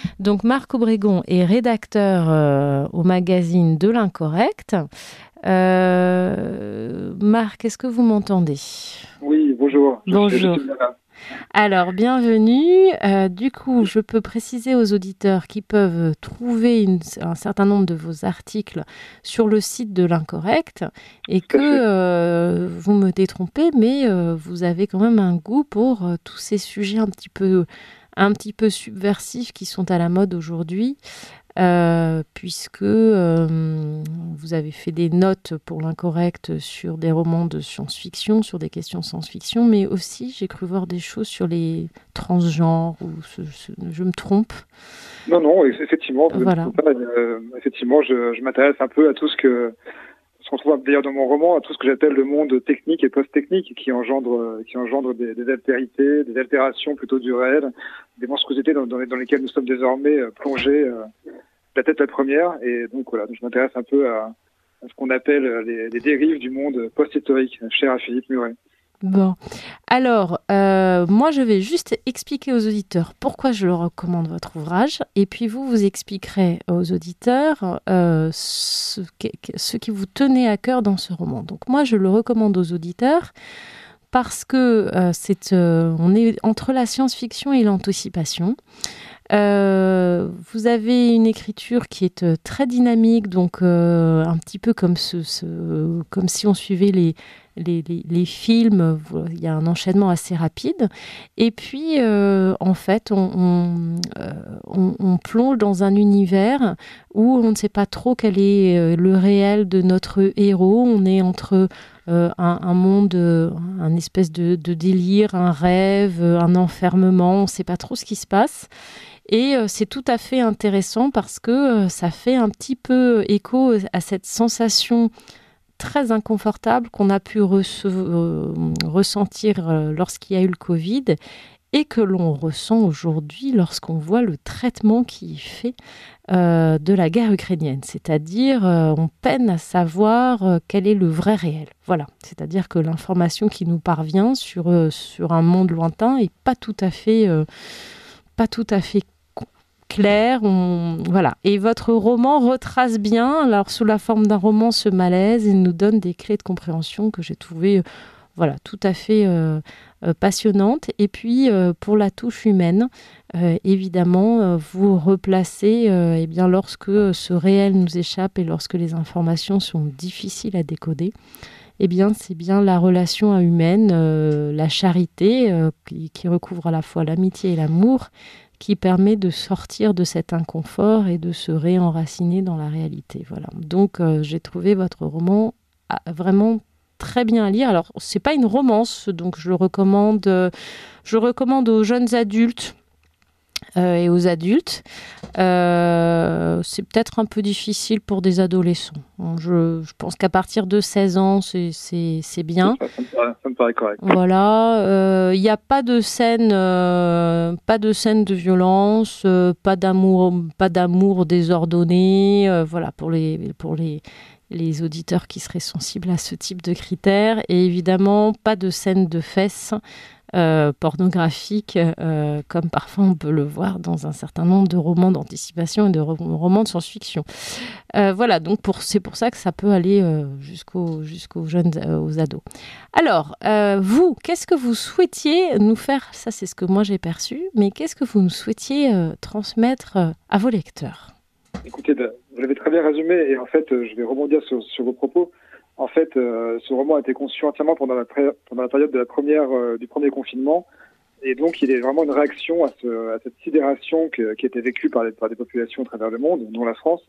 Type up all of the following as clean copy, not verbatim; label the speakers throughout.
Speaker 1: Donc Marc Obregon est rédacteur au magazine de l'Incorrect. Marc, est-ce que vous m'entendez?
Speaker 2: Oui, bonjour, je
Speaker 1: Bonjour.
Speaker 2: suis bien là.
Speaker 1: Alors, bienvenue. Du coup, je peux préciser aux auditeurs qui peuvent trouver un certain nombre de vos articles sur le site de l'Incorrect et
Speaker 2: Tout à
Speaker 1: que
Speaker 2: fait.
Speaker 1: vous me détrompez, mais vous avez quand même un goût pour tous ces sujets un petit peu subversifs qui sont à la mode aujourd'hui. Puisque vous avez fait des notes pour l'Incorrect sur des romans de science-fiction, sur des questions science-fiction, mais aussi j'ai cru voir des choses sur les transgenres, ou je me trompe.
Speaker 2: Non, non, effectivement, vous ne
Speaker 1: Voilà.
Speaker 2: trouvez pas. Effectivement, je m'intéresse un peu à tout ce qu'on trouve d'ailleurs dans mon roman, à tout ce que j'appelle le monde technique et post-technique, qui engendre des altérités, des altérations plutôt du réel, des monstruosités dans lesquelles nous sommes désormais plongés, la tête la première. Et donc voilà, je m'intéresse un peu à ce qu'on appelle les dérives du monde post-historique, cher à Philippe Muret.
Speaker 1: Bon. Alors, moi, je vais juste expliquer aux auditeurs pourquoi je leur recommande votre ouvrage, et puis vous expliquerez aux auditeurs ce qui vous tenait à cœur dans ce roman. Donc, moi, je le recommande aux auditeurs parce que on est entre la science-fiction et l'anticipation. Vous avez une écriture qui est très dynamique, donc un petit peu comme, comme si on suivait les films. Il y a un enchaînement assez rapide. Et puis, en fait, on plonge dans un univers où on ne sait pas trop quel est le réel de notre héros. On est entre un monde, un espèce de délire, un rêve, un enfermement. On ne sait pas trop ce qui se passe. Et c'est tout à fait intéressant parce que ça fait un petit peu écho à cette sensation très inconfortable qu'on a pu ressentir lorsqu'il y a eu le Covid et que l'on ressent aujourd'hui lorsqu'on voit le traitement qui est fait de la guerre ukrainienne. C'est-à-dire, on peine à savoir quel est le vrai réel. Voilà. C'est-à-dire que l'information qui nous parvient sur un monde lointain est pas tout à fait clair. Voilà. Et votre roman retrace bien, alors sous la forme d'un roman, ce malaise et nous donne des clés de compréhension que j'ai trouvées voilà, tout à fait passionnantes. Et puis, pour la touche humaine, évidemment, vous replacez, eh bien, lorsque ce réel nous échappe et lorsque les informations sont difficiles à décoder, eh bien, c'est bien la relation humaine, la charité, qui recouvre à la fois l'amitié et l'amour, qui permet de sortir de cet inconfort et de se réenraciner dans la réalité. Voilà. Donc, j'ai trouvé votre roman vraiment très bien à lire. Alors, c'est pas une romance, donc je recommande aux jeunes adultes et aux adultes. C'est peut-être un peu difficile pour des adolescents. Bon, je pense qu'à partir de 16 ans, c'est
Speaker 2: C'est
Speaker 1: bien.
Speaker 2: ça, ça me paraît correct.
Speaker 1: Voilà, il n'y a pas de scène de violence, pas d'amour désordonné. Voilà, les auditeurs qui seraient sensibles à ce type de critères. Et évidemment, pas de scène de fesses pornographiques, comme parfois on peut le voir dans un certain nombre de romans d'anticipation et de romans de science-fiction. Voilà, donc c'est pour ça que ça peut aller jusqu'aux jeunes, aux ados. Alors, vous, qu'est-ce que vous souhaitiez nous faire? Ça, c'est ce que moi j'ai perçu, mais qu'est-ce que vous nous souhaitiez transmettre à vos lecteurs?
Speaker 2: Écoutez, vous l'avez très bien résumé et en fait, je vais rebondir sur vos propos. En fait, ce roman a été conçu entièrement pendant la période du premier confinement et donc il est vraiment une réaction à cette sidération qui a été vécue par des populations à travers le monde, dont la France.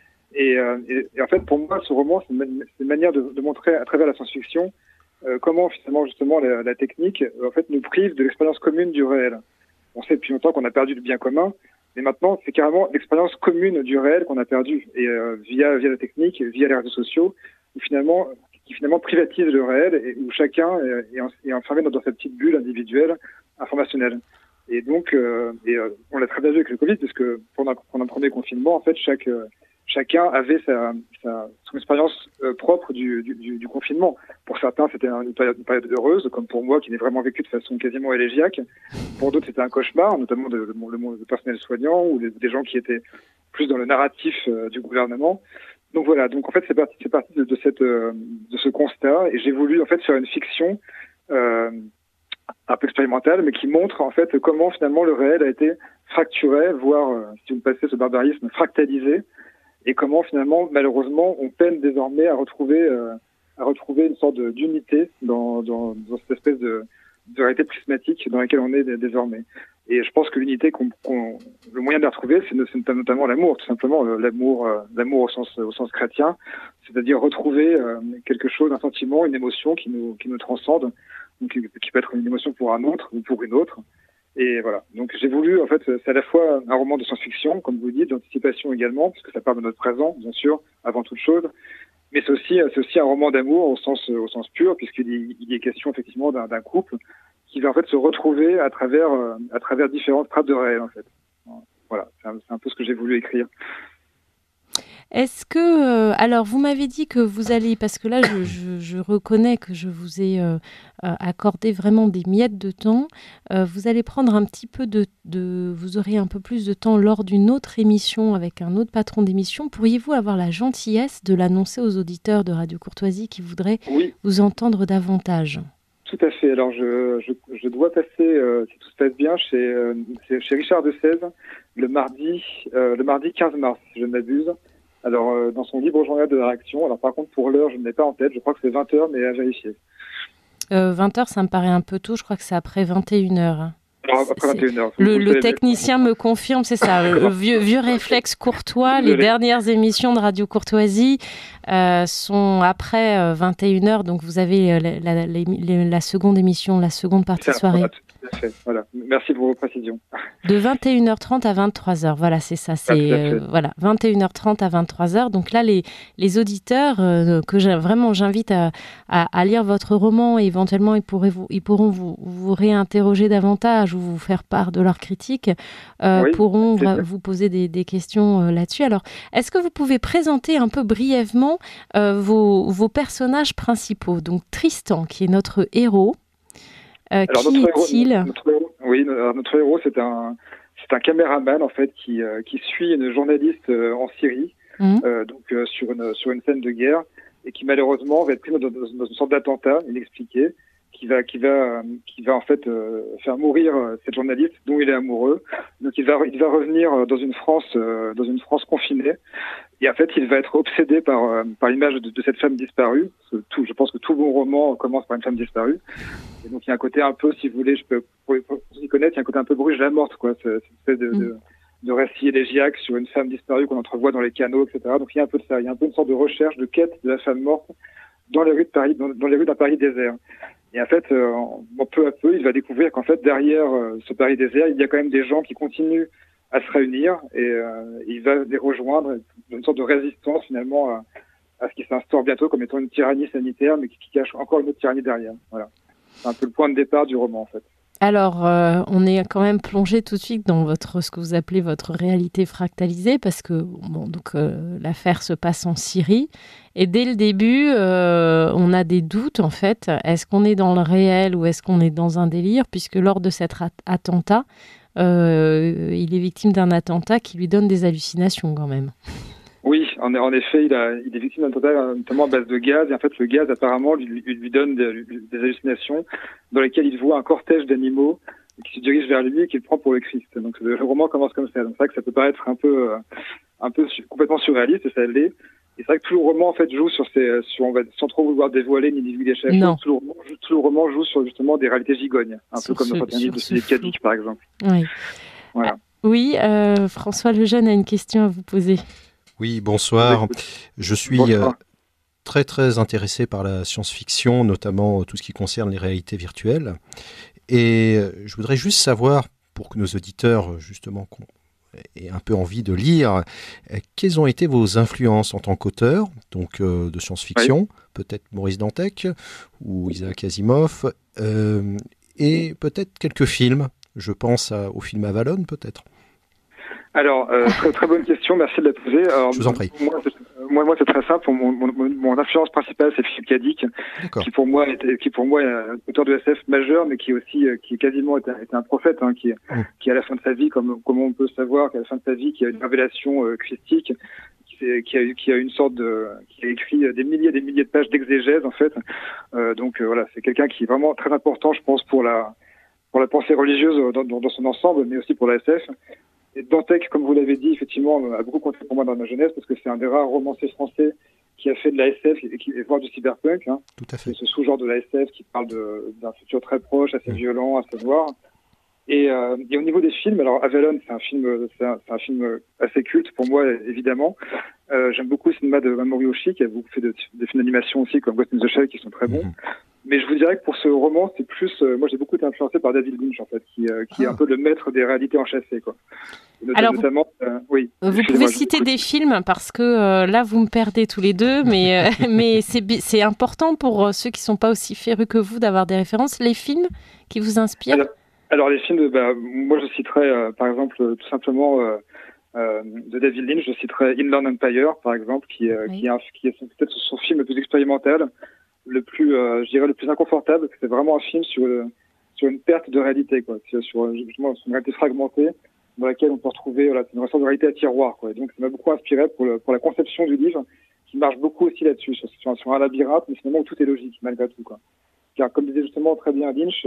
Speaker 2: Et en fait, pour moi, ce roman, c'est une manière de montrer à travers la science-fiction comment finalement justement la technique en fait nous prive de l'expérience commune du réel. On sait depuis longtemps qu'on a perdu le bien commun, mais maintenant c'est carrément l'expérience commune du réel qu'on a perdu. Et via la technique, via les réseaux sociaux, qui finalement privatise le réel et où chacun est enfermé dans sa petite bulle individuelle informationnelle. Et donc, on l'a très bien vu avec le Covid, parce que pendant le premier confinement, en fait, chacun avait son expérience propre du confinement. Pour certains, c'était une période heureuse, comme pour moi, qui l'ai vraiment vécu de façon quasiment élégiaque. Pour d'autres, c'était un cauchemar, notamment le monde du personnel soignant ou des gens qui étaient plus dans le narratif du gouvernement. Donc voilà, donc en fait, c'est parti de ce constat, et j'ai voulu en fait faire une fiction un peu expérimentale, mais qui montre en fait comment finalement le réel a été fracturé, voire, si vous me passez ce barbarisme, fractalisé, et comment finalement, malheureusement, on peine désormais à retrouver une sorte d'unité dans cette espèce de réalité prismatique dans laquelle on est désormais. Et je pense que l'unité le moyen de la retrouver, c'est notamment l'amour, tout simplement, l'amour au sens chrétien, c'est-à-dire retrouver quelque chose, un sentiment, une émotion qui nous transcende, donc qui peut être une émotion pour un autre ou pour une autre. Et voilà. Donc j'ai voulu, en fait, c'est à la fois un roman de science-fiction, comme vous dites, d'anticipation également, puisque ça parle de notre présent, bien sûr, avant toute chose. Mais c'est aussi un roman d'amour au sens pur, puisqu'il est question effectivement d'un couple qui va en fait se retrouver à travers différentes strates de réel, en fait. Voilà, c'est un peu ce que j'ai voulu écrire.
Speaker 1: Est-ce que, alors vous m'avez dit que vous allez, parce que là je reconnais que je vous ai accordé vraiment des miettes de temps, vous allez prendre un petit peu vous aurez un peu plus de temps lors d'une autre émission avec un autre patron d'émission. Pourriez-vous avoir la gentillesse de l'annoncer aux auditeurs de Radio Courtoisie qui voudraient vous entendre davantage ?
Speaker 2: Tout à fait. Alors je dois passer, si tout se passe bien, chez Richard de Sèze le mardi 15 mars, si je ne m'abuse. Alors, dans son libre journal de la réaction. Alors, par contre, pour l'heure, je ne l'ai pas en tête. Je crois que c'est 20h, mais à vérifier.
Speaker 1: 20h, ça me paraît un peu tôt. Je crois que c'est après 21h.
Speaker 2: Alors, après 21h.
Speaker 1: Le technicien me confirme, c'est ça. Le vieux réflexe courtois. Les dernières émissions de Radio Courtoisie sont après 21h. Donc, vous avez la seconde émission, la seconde partie de soirée.
Speaker 2: Voilà. Merci pour vos précisions.
Speaker 1: De 21h30 à 23h, voilà, c'est ça. C'est voilà, 21h30 à 23h. Donc là, les auditeurs que j'invite à lire votre roman, et éventuellement ils pourront vous réinterroger davantage ou vous faire part de leurs critiques, pourront vous poser des questions là-dessus. Alors, est-ce que vous pouvez présenter un peu brièvement vos personnages principaux? Donc Tristan, qui est notre héros. Qui est-il ?
Speaker 2: Notre héros, c'est un caméraman en fait qui suit une journaliste en Syrie, sur une scène de guerre, et qui malheureusement va être pris dans une sorte d'attentat inexpliqué qui va en fait faire mourir cette journaliste dont il est amoureux. Donc il va revenir dans une France confinée. Et en fait, il va être obsédé par l'image de cette femme disparue. Je pense que tout bon roman commence par une femme disparue. Et donc, il y a un côté un peu, si vous voulez, pour s'y connaître, il y a un côté un peu Bruges-la-Morte, quoi. Cette espèce de récit élégiaque sur une femme disparue qu'on entrevoit dans les canaux, etc. Donc, il y a un peu de ça. Il y a un peu une sorte de recherche, de quête de la femme morte dans les rues de Paris, dans les rues d'un Paris désert. Et en fait, peu à peu, il va découvrir qu'en fait, derrière ce Paris désert, il y a quand même des gens qui continuent à se réunir, et il va les rejoindre dans une sorte de résistance finalement à ce qui s'instaure bientôt comme étant une tyrannie sanitaire, mais qui cache encore une autre tyrannie derrière. Voilà. C'est un peu le point de départ du roman en fait.
Speaker 1: Alors, on est quand même plongé tout de suite dans ce que vous appelez votre réalité fractalisée, parce que l'affaire se passe en Syrie, et dès le début, on a des doutes en fait. Est-ce qu'on est dans le réel ou est-ce qu'on est dans un délire, puisque lors de cet attentat, il est victime d'un attentat qui lui donne des hallucinations quand même.
Speaker 2: Oui, en effet, il est victime d'un attentat notamment à base de gaz, et en fait le gaz apparemment lui donne des hallucinations dans lesquelles il voit un cortège d'animaux qui se dirige vers lui et qu'il prend pour le Christ. Donc le roman commence comme ça. Donc c'est vrai que ça peut paraître un peu complètement surréaliste, et ça l'est. Et c'est vrai que tout le roman en fait joue sans trop vouloir dévoiler ni divulguer chaque chose, tout le roman joue sur justement des réalités gigognes, un peu comme dans un livre de Philippe Cadic par exemple.
Speaker 1: Oui.
Speaker 2: Voilà.
Speaker 1: Oui, François Lejeune a une question à vous poser.
Speaker 3: Oui, bonsoir. Je suis très très intéressé par la science-fiction, notamment tout ce qui concerne les réalités virtuelles. Et je voudrais juste savoir, pour que nos auditeurs justement aient un peu envie de lire, quelles ont été vos influences en tant qu'auteur, donc de science-fiction, peut-être Maurice Dantec ou Isaac Asimov, et peut-être quelques films. Je pense au film Avalon peut-être.
Speaker 2: Alors, très bonne question, merci de la poser. Alors,
Speaker 3: je vous en prie.
Speaker 2: Moi, c'est très simple. Mon influence principale, c'est Philippe K. Dick, qui pour moi est un auteur de SF majeur, mais qui est quasiment était un prophète, hein, qui à la fin de sa vie, comme on peut savoir, qu'à la fin de sa vie, qui a une révélation christique, qui a écrit des milliers de pages d'exégèse, en fait. Donc voilà, c'est quelqu'un qui est vraiment très important, je pense, pour la pensée religieuse dans son ensemble, mais aussi pour la SF. Et Dantec, comme vous l'avez dit, effectivement, a beaucoup compté pour moi dans ma jeunesse, parce que c'est un des rares romanciers français qui a fait de la SF et voire du cyberpunk. Hein.
Speaker 3: Tout à fait.
Speaker 2: C'est ce sous-genre de la SF qui parle d'un futur très proche, assez violent, assez noir. Et au niveau des films, alors Avalon, c'est un film assez culte pour moi, évidemment. J'aime beaucoup le cinéma de Mamoru Oshii, qui a beaucoup fait des films d'animation aussi, comme Ghost in the Shell, qui sont très bons. Mais je vous dirais que pour ce roman, c'est plus, moi j'ai beaucoup été influencé par David Lynch, en fait, qui est un peu le maître des réalités enchâssées, quoi.
Speaker 1: Alors,
Speaker 2: notamment, oui.
Speaker 1: Vous pouvez citer des films, parce que là vous me perdez tous les deux, mais c'est important pour ceux qui ne sont pas aussi férus que vous d'avoir des références. Les films qui vous inspirent?
Speaker 2: Alors les films, moi je citerais par exemple tout simplement de David Lynch, je citerais Inland Empire par exemple, qui est peut-être son film le plus expérimental, le plus inconfortable. C'est vraiment un film sur une perte de réalité, quoi, sur justement une réalité fragmentée dans laquelle on peut retrouver c'est une sorte de réalité à tiroir, quoi. Et donc ça m'a beaucoup inspiré pour la conception du livre, qui marche beaucoup aussi là-dessus, sur un labyrinthe, mais finalement où tout est logique malgré tout, quoi. Car comme disait justement très bien Lynch,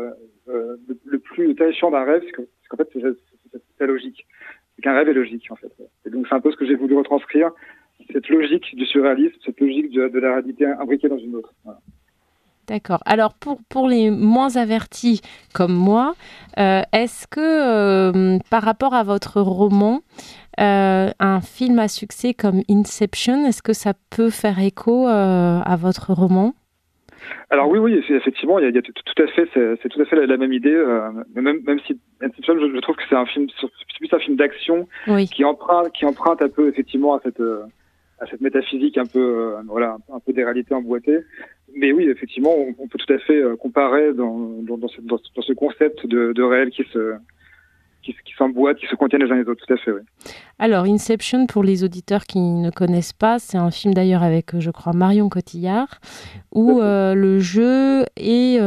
Speaker 2: le plus terrifiant d'un rêve, c'est qu'en fait c'est logique. C'est qu'un rêve est logique, en fait. Et donc c'est un peu ce que j'ai voulu retranscrire, cette logique du surréalisme, cette logique de la réalité imbriquée dans une autre. Voilà.
Speaker 1: D'accord. Alors pour les moins avertis comme moi, est-ce que par rapport à votre roman, un film à succès comme Inception, est-ce que ça peut faire écho à votre roman ?
Speaker 2: Alors oui, effectivement, il y a tout à fait, c'est tout à fait la même idée. Même si Inception, je trouve que c'est plus un film d'action, oui, qui emprunte un peu effectivement à cette métaphysique un peu un peu des réalités emboîtées. Mais oui, effectivement, on peut tout à fait comparer dans ce concept de réel qui s'emboîtent, qui se contiennent les uns les autres, tout à fait, oui.
Speaker 1: Alors, Inception, pour les auditeurs qui ne connaissent pas, c'est un film d'ailleurs avec, je crois, Marion Cotillard, où le jeu est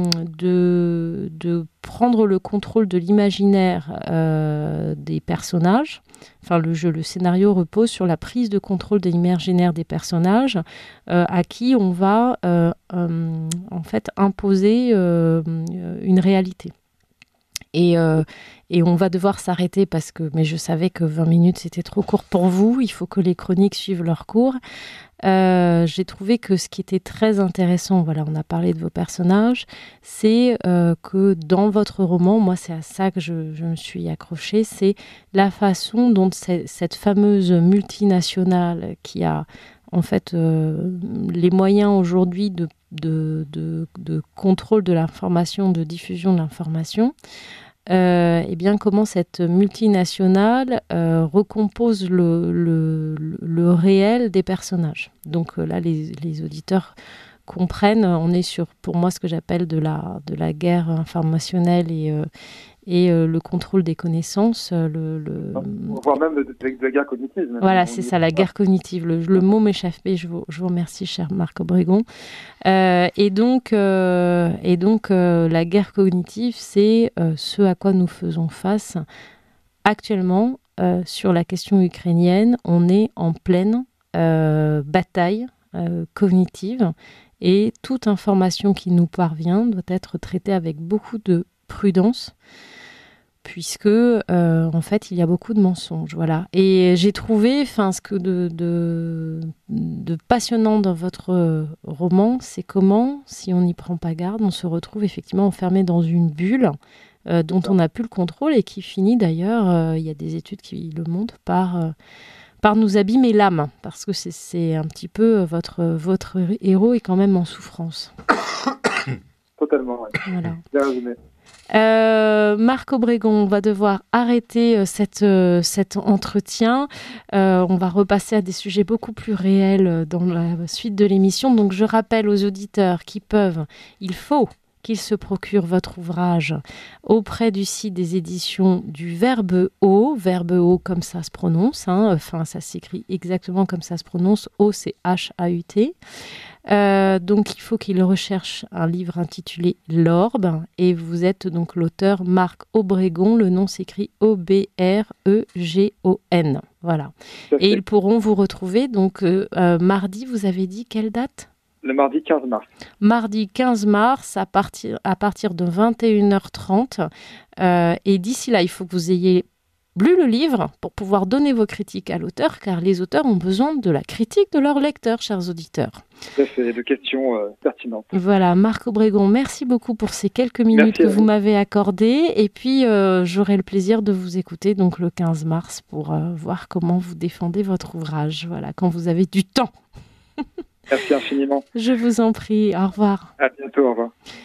Speaker 1: de prendre le contrôle de l'imaginaire des personnages. Enfin, le scénario repose sur la prise de contrôle de l'imaginaire des personnages à qui on va en fait imposer une réalité. Et on va devoir s'arrêter mais je savais que 20 minutes c'était trop court pour vous, il faut que les chroniques suivent leur cours. J'ai trouvé que ce qui était très intéressant, on a parlé de vos personnages, c'est que dans votre roman, moi c'est à ça que je me suis accrochée, c'est la façon dont cette fameuse multinationale qui a en fait les moyens aujourd'hui de contrôle de l'information, de diffusion de l'information, et bien comment cette multinationale recompose le réel des personnages. Donc là, les auditeurs comprennent, on est pour moi, ce que j'appelle de la guerre informationnelle et le contrôle des connaissances.
Speaker 2: Voire même de la guerre cognitive.
Speaker 1: Voilà, c'est ça, la guerre cognitive. Le mot m'échappait, je vous remercie, cher Marc Obregon. Et donc, la guerre cognitive, c'est ce à quoi nous faisons face actuellement sur la question ukrainienne. On est en pleine bataille cognitive et toute information qui nous parvient doit être traitée avec beaucoup de prudence, puisque en fait il y a beaucoup de mensonges, voilà. Et j'ai trouvé, ce que de passionnant dans votre roman, c'est comment, si on n'y prend pas garde, on se retrouve effectivement enfermé dans une bulle dont on n'a plus le contrôle et qui finit d'ailleurs, il y a des études qui le montrent, par nous abîmer l'âme, parce que c'est un petit peu votre héros est quand même en souffrance.
Speaker 2: Totalement, oui.
Speaker 1: Voilà.
Speaker 2: Bien résumé.
Speaker 1: Marc Obregon, on va devoir arrêter cet entretien. On va repasser à des sujets beaucoup plus réels dans la suite de l'émission. Donc je rappelle aux auditeurs il faut qu'il se procure votre ouvrage auprès du site des éditions du Verbe Haut comme ça se prononce, enfin ça s'écrit exactement comme ça se prononce, O c'est H-A-U-T. Donc il faut qu'il recherche un livre intitulé L'Orbe et vous êtes donc l'auteur Marc Obregon, le nom s'écrit O-B-R-E-G-O-N. Voilà. Et ils pourront vous retrouver donc mardi, vous avez dit quelle date ?
Speaker 2: Le mardi 15 mars.
Speaker 1: Mardi 15 mars à partir de 21h30. Et d'ici là, il faut que vous ayez lu le livre pour pouvoir donner vos critiques à l'auteur, car les auteurs ont besoin de la critique de leurs lecteurs, chers auditeurs.
Speaker 2: Tout à fait, de questions pertinentes.
Speaker 1: Voilà, Marc Obregon, merci beaucoup pour ces quelques minutes que vous m'avez accordées. Et puis, j'aurai le plaisir de vous écouter donc le 15 mars pour voir comment vous défendez votre ouvrage. Voilà, quand vous avez du temps.
Speaker 2: Merci infiniment.
Speaker 1: Je vous en prie, au revoir.
Speaker 2: À bientôt, au revoir.